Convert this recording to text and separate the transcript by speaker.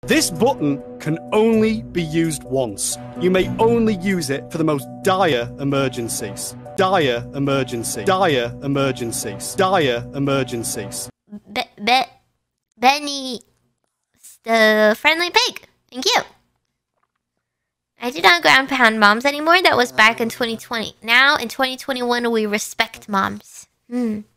Speaker 1: This button can only be used once. You may only use it for the most dire emergencies. Dire emergency. Dire emergencies. Dire emergencies.
Speaker 2: Benny, the friendly pig. Thank you. I do not ground pound moms anymore. That was back in 2020. Now in 2021, we respect moms.